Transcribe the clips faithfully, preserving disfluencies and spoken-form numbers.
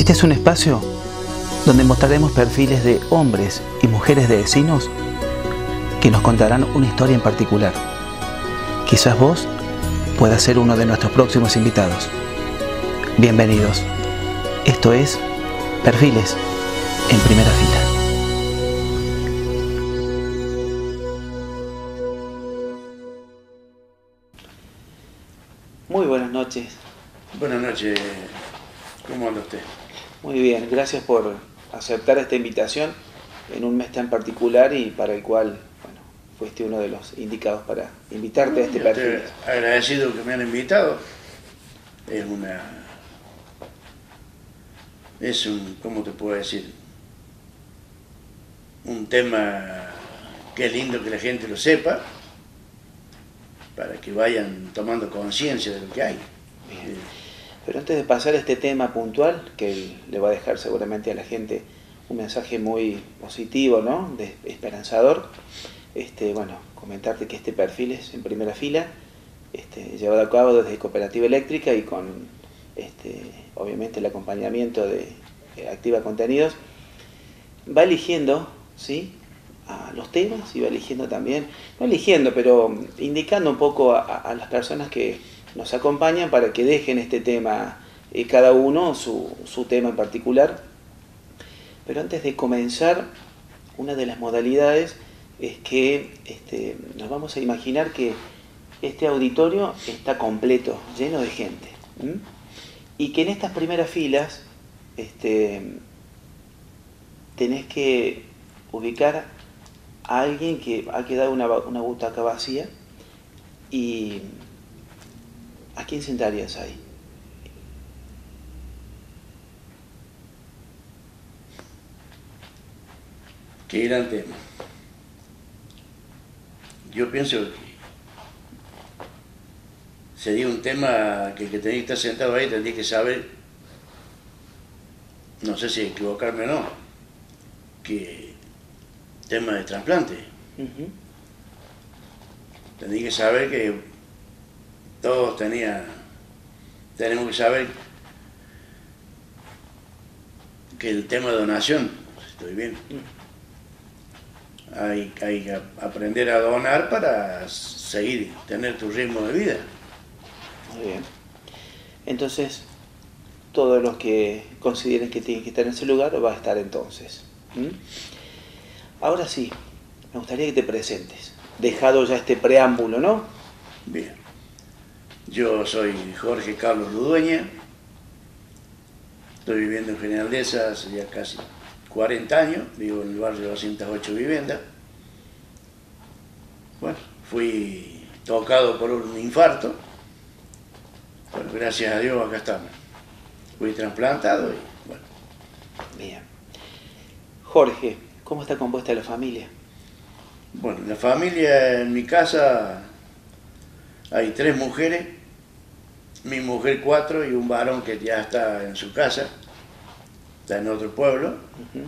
Este es un espacio donde mostraremos perfiles de hombres y mujeres de vecinos que nos contarán una historia en particular. Quizás vos puedas ser uno de nuestros próximos invitados. Bienvenidos. Esto es Perfiles en Primera Fila. Muy buenas noches. Buenas noches. ¿Cómo anda usted? Muy bien, gracias por aceptar esta invitación en un mes tan particular y para el cual, bueno, fuiste uno de los indicados para invitarte a este Yo perfil. estoy agradecido que me han invitado. Es una... Es un... ¿Cómo te puedo decir? Un tema que es lindo que la gente lo sepa, para que vayan tomando conciencia de lo que hay. Bien. Pero antes de pasar a este tema puntual, que le va a dejar seguramente a la gente un mensaje muy positivo, ¿no? De esperanzador, este, bueno, comentarte que este perfil es en Primera Fila, este, llevado a cabo desde Cooperativa Eléctrica y con, este, obviamente, el acompañamiento de eh, Activa Contenidos, va eligiendo, ¿sí?, a los temas y va eligiendo también, no eligiendo, pero indicando un poco a, a las personas que nos acompañan para que dejen este tema, eh, cada uno su, su tema en particular. Pero antes de comenzar, una de las modalidades es que este, nos vamos a imaginar que este auditorio está completo, lleno de gente, ¿m? Y que en estas primeras filas este, tenés que ubicar a alguien que ha quedado una, una butaca vacía. ¿Y a quién sentarías ahí? Qué gran tema. Yo pienso que sería un tema que el que tenía que estar sentado ahí tendría que saber, no sé si equivocarme o no, que tema de trasplante. Uh-huh. Tendría que saber que todos tenían, tenemos que saber que el tema de donación, estoy bien, uh-huh. hay, hay que aprender a donar para seguir, tener tu ritmo de vida. Muy bien. Entonces, todos los que consideren que tienen que estar en ese lugar va a estar entonces. ¿Mm? Ahora sí, me gustaría que te presentes, dejado ya este preámbulo, ¿no? Bien. Yo soy Jorge Carlos Ludueña, estoy viviendo en General Dehesa hace ya casi cuarenta años, vivo en el barrio de doscientas ocho viviendas. Bueno, fui tocado por un infarto, pero gracias a Dios acá estamos. Fui trasplantado y bueno. Bien. Jorge, ¿cómo está compuesta la familia? Bueno, la familia en mi casa hay tres mujeres, mi mujer cuatro y un varón que ya está en su casa, está en otro pueblo, uh-huh.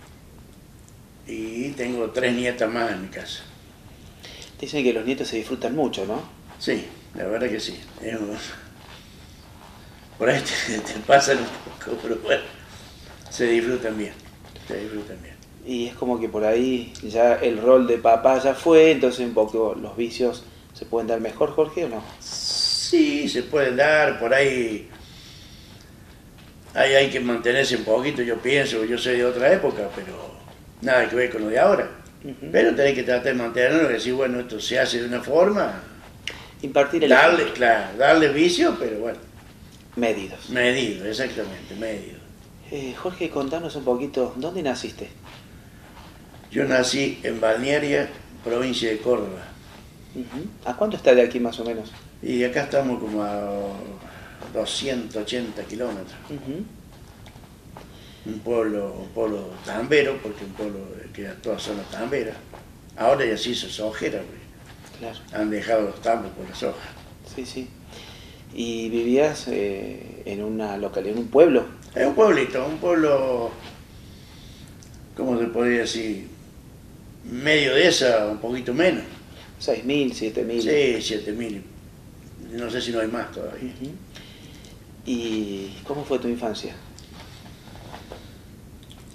Y tengo tres nietas más en mi casa. Dicen que los nietos se disfrutan mucho, ¿no? Sí, la verdad que sí. Es un... Por ahí te, te pasan un poco, pero bueno, se disfrutan bien, se disfrutan bien. Y es como que por ahí ya el rol de papá ya fue, entonces un poco los vicios se pueden dar mejor, Jorge, ¿o no? Sí, se pueden dar, por ahí, ahí hay que mantenerse un poquito, yo pienso, yo soy de otra época, pero nada que ver con lo de ahora. Uh-huh. Pero tenés que tratar de mantenerlo y decir, bueno, esto se hace de una forma, impartir el darle, ejemplo. Claro, darle vicio, pero bueno. Medidos. Medido, exactamente, medido. Eh, Jorge, contanos un poquito, ¿dónde naciste? Yo nací en Balnearia, provincia de Córdoba. Uh-huh. ¿A cuánto está de aquí más o menos? Y acá estamos como a doscientos ochenta kilómetros. Uh-huh. Un pueblo, un pueblo tambero, porque un pueblo que todas son las tamberas. Ahora ya se hizo sojera, porque claro. Han dejado los tambos por la soja. Sí, sí. ¿Y vivías eh, en una localidad, en un pueblo? Es un pueblito, un pueblo, ¿cómo se podría decir? Medio de esa, un poquito menos. ¿seis mil, siete mil? Sí, siete mil. No sé si no hay más todavía. Uh-huh. ¿Y cómo fue tu infancia?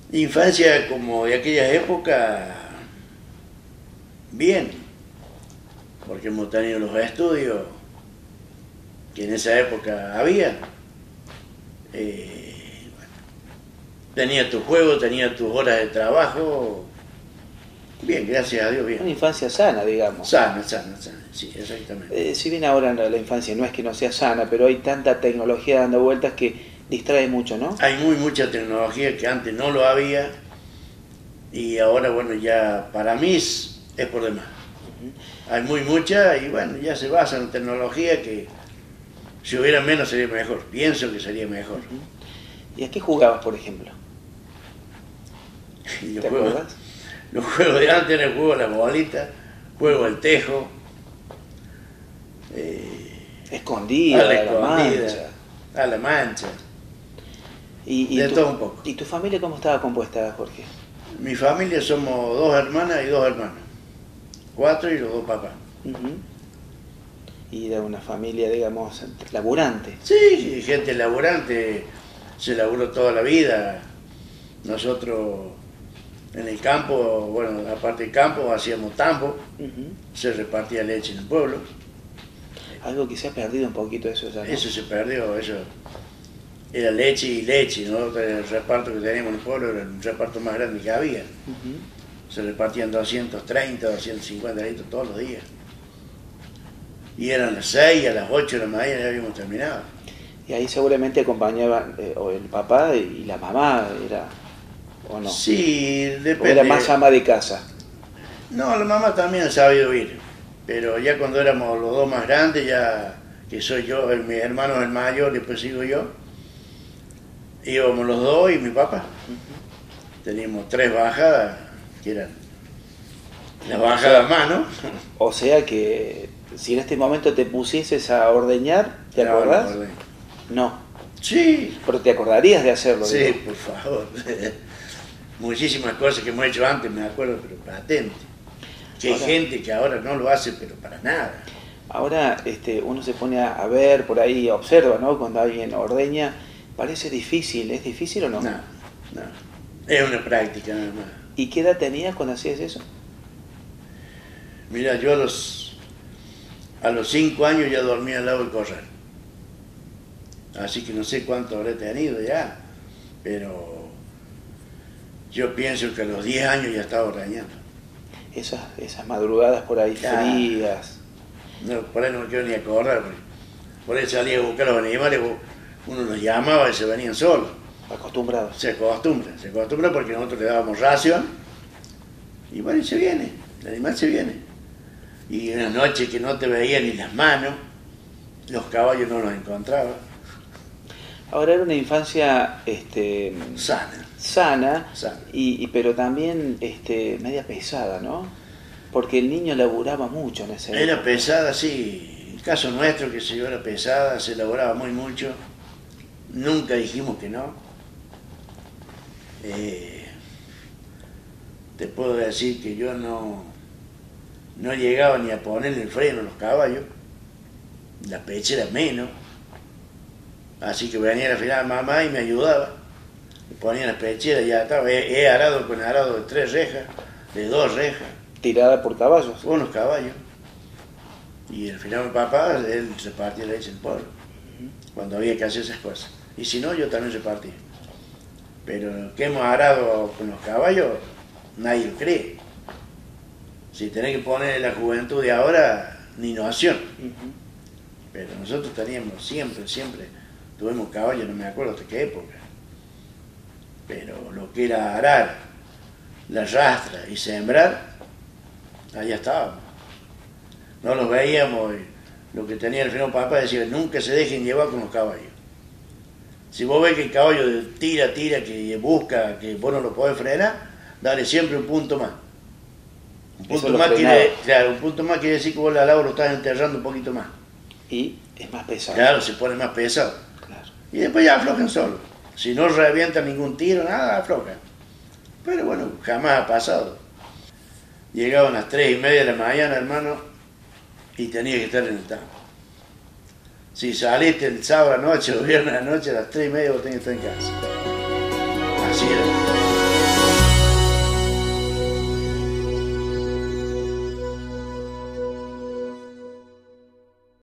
Infancia como de aquellas épocas, bien, porque hemos tenido los estudios que en esa época había. Eh, bueno, tenía tu juego, tenía tus horas de trabajo. Bien, gracias a Dios, bien. Una infancia sana, digamos. Sana, sana, sana, sí, exactamente. Eh, si bien ahora la, la infancia no es que no sea sana, pero hay tanta tecnología dando vueltas que distrae mucho, ¿no? Hay muy mucha tecnología que antes no lo había y ahora, bueno, ya para mí es, es por demás. Uh-huh. Hay muy mucha y bueno, ya se basa en tecnología que si hubiera menos sería mejor. Pienso que sería mejor. Uh-huh. ¿Y a qué jugabas, por ejemplo? ¿Te juegos, acuerdas? Los juegos de antes era el juego de la bolita, juego del tejo. Eh, escondida, a la, a la escondida, mancha. A la mancha. Y, y de tu, todo un poco. ¿Y tu familia cómo estaba compuesta, Jorge? Mi familia somos dos hermanas y dos hermanos. Cuatro y los dos papás. Uh-huh. Y era una familia, digamos, laburante. Sí, gente laburante. Se laburó toda la vida. Nosotros en el campo, bueno, aparte del campo, hacíamos tambo. Uh-huh. Se repartía leche en el pueblo. Algo que se ha perdido un poquito eso ya, ¿no? Eso se perdió, eso. Era leche y leche, ¿no? El reparto que teníamos en el pueblo era el reparto más grande que había. Uh-huh. Se repartían doscientos treinta, doscientos cincuenta litros todos los días. Y eran las seis, a las ocho de la mañana ya habíamos terminado. Y ahí seguramente acompañaban eh, o el papá y la mamá, era, ¿o no? Sí, depende. ¿O era más ama de casa? No, la mamá también ha sabido ir, pero ya cuando éramos los dos más grandes, ya que soy yo, el, mi hermano es el mayor, después sigo yo, íbamos los dos y mi papá. Uh-huh. Teníamos tres bajadas, que eran las bajadas más, ¿no? O sea que si en este momento te pusieses a ordeñar, ¿te no, acordás? No, no. Sí. Pero te acordarías de hacerlo. Sí, digo. Por favor. Muchísimas cosas que hemos hecho antes, me acuerdo, pero patente. Que ahora, hay gente que ahora no lo hace, pero para nada. Ahora este, uno se pone a, a ver por ahí, observa, ¿no? Cuando alguien ordeña, parece difícil. ¿Es difícil o no? No, no. Es una práctica nada más. ¿Y qué edad tenías cuando hacías eso? Mira, yo a los, a los cinco años ya dormía al lado del corral. Así que no sé cuánto habré tenido ya, pero yo pienso que a los diez años ya estaba ordeñando. Esas, esas madrugadas por ahí ya, frías. No, por ahí no me quiero ni acordar, porque por ahí salía a buscar a los animales, uno los llamaba y se venían solos. Acostumbrados. Se acostumbra, se acostumbra porque nosotros le dábamos ración y bueno, y se viene, el animal se viene. Y una noche que no te veía ni las manos, los caballos no los encontraba. Ahora era una infancia este, sana, sana, sana. Y, y, pero también este, media pesada, ¿no? Porque el niño laburaba mucho en ese Era época. Pesada, sí. El caso nuestro, que se yo era pesada, se laburaba muy mucho. Nunca dijimos que no. Eh, te puedo decir que yo no, no llegaba ni a ponerle el freno a los caballos. La pechera menos. Así que venía a final mamá y me ayudaba. Me ponía las pecheras y ya estaba. He, he arado con arado de tres rejas, de dos rejas. ¿Tirada por caballos? Unos caballos. Y al final mi papá, él repartía leche en el pueblo. Uh-huh. Cuando había que hacer esas cosas. Y si no, yo también repartía. Pero que hemos arado con los caballos, nadie lo cree. Si tenés que poner la juventud de ahora, ni noción. Uh-huh. Pero nosotros teníamos siempre, siempre, tuvimos caballos, no me acuerdo hasta qué época. Pero lo que era arar, la rastra y sembrar, allá estábamos. No los veíamos, y lo que tenía el freno papá decía, nunca se dejen llevar con los caballos. Si vos ves que el caballo tira, tira, que busca, que vos no lo podés frenar, dale siempre un punto más. Un punto más quiere, claro, un punto más quiere decir que vos la labor lo estás enterrando un poquito más. Y es más pesado. Claro, se pone más pesado. Claro. Y después ya aflojan solo. Si no revienta ningún tiro, nada, aflojan. Pero bueno, jamás ha pasado. Llegaban a las tres y media de la mañana, hermano, y tenía que estar en el tambo. Si saliste el sábado a la noche o viernes a la noche, a las tres y media vos tenías que estar en casa. Así era.